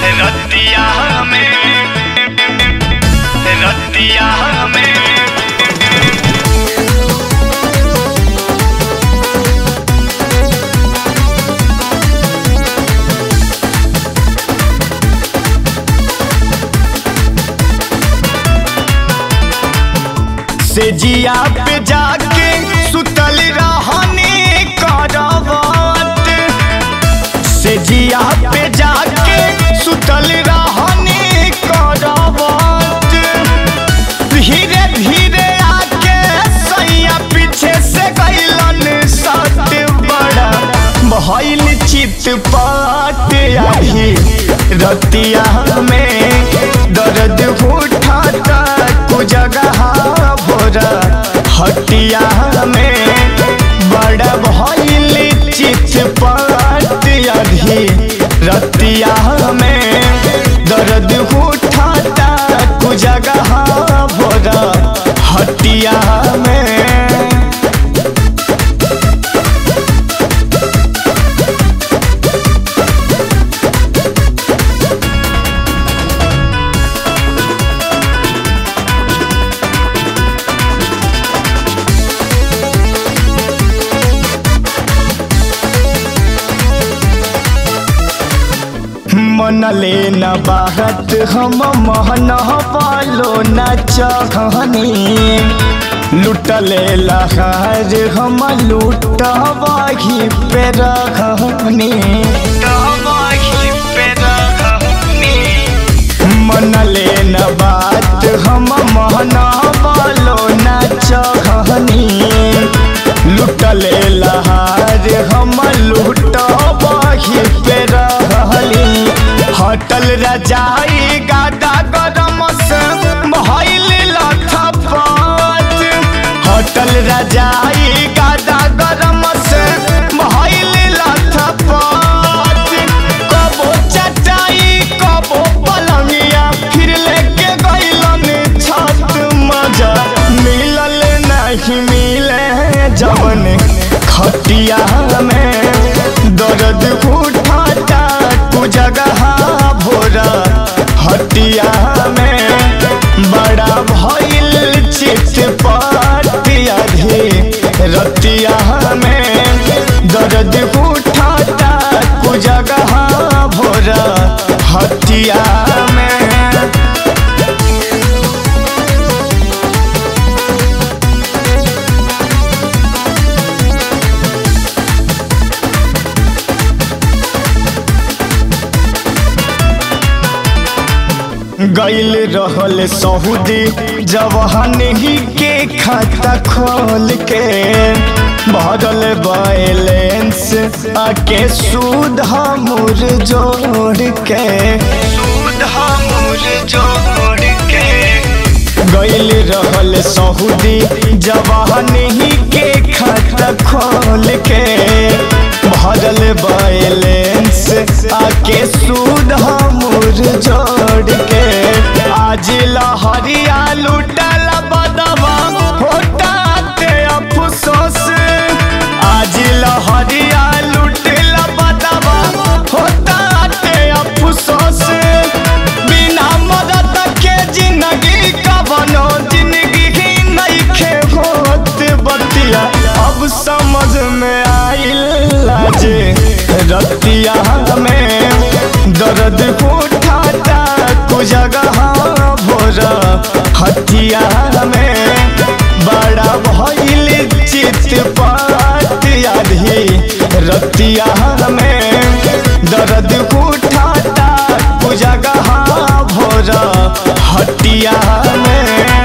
रतिया में से जिया पे जाके सुतल रहनी करवट से जिया पे जाके सुतल रहनी करवट धीरे धीरे आके सैया पीछे से गइलन सट बड़ा भइल चितपट आही रतिया में दर्द उठाता को जगह हटिया में बड़ा भइल चितपट आधी रतिया में दर्द उठाता को जगह भोरा हटिया में। मन ले न बाहत हम महन वालो न चाहनी लुटले लहर हम लुटवाही पे रहनी मन ले न बात हम महन वालो न चाहनी लुटले लहर हम लुटवाही पे रहली हटल रजाई गादा गरम से भइल लथपथ हटल रजाई गादा गरम से भइल लथपथ कबो चटाई कबो पलंगिया फिर लेके गइलन छत मजा मिलल नहीं मिले जवन खटिया में दर्द उठाता तू जगह भोरा हटिया में बड़ा भइल चितपट आधी रतिया में दर्द उठाता तू जगह भोरा हटिया में। गइल रहल सऊदी जवान ही के खाता खोल के भरल बैलेंस आके सूद हमूर जोड़ के गइल रहल सऊदी जवान ही के खाता खोल के भरल बैलेंस आके सूद हमूर जोड़ के आज लहरिया लुटल बदवा होटाते अफसोस आज लहरिया लुटल बदवा होटाते अफसोस बिना मदद के जिंदगी कवनो जिंदगी ही नइखे होत बतिया अब समझ में आइल जे रतिया में दर्द उठाता को जगह भोरा हटिया में बड़ा भइल चितपट आधी रतिया में दर्द उठाता को जगह भोरा हटिया में।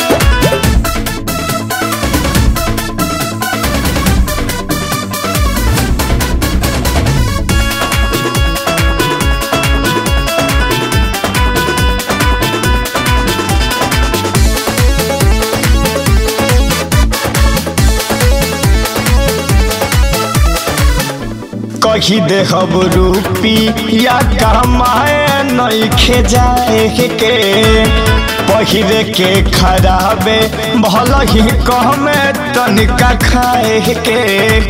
कही देहब रूपी या कमाए नइखे जाए के पहिरे के खराबे भल ही कहमे तनिका खाए के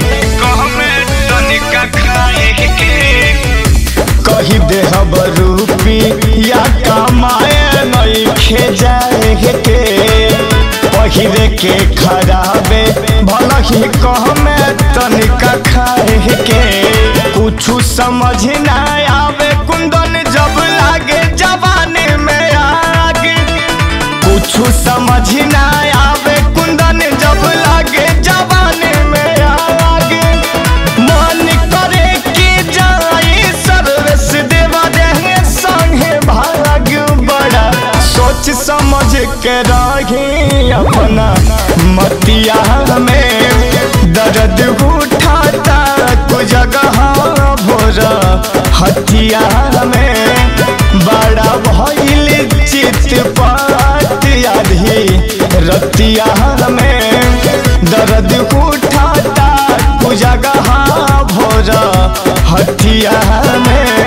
कही देहब रूपी रुपया कमाए नइखे जाए के पहिरे के खराबे भला ही कहमे तनिका खाए के कुछ समझ ना आवे कुंदन जब लागे जवानी में आग कुछ समझ ना आवे कुंदन जब लागे जवानी में आग मन करे कि जाई सर्विस देवा देंगे संगे भाग बड़ा सोच समझ के रही अपना मतिया में दर्द उठाता कुछ जगह भोर हथिया में बड़ा भइल चित पात आधी रतिया में दर्द उठाता कुछ जगह भोर हथिया में।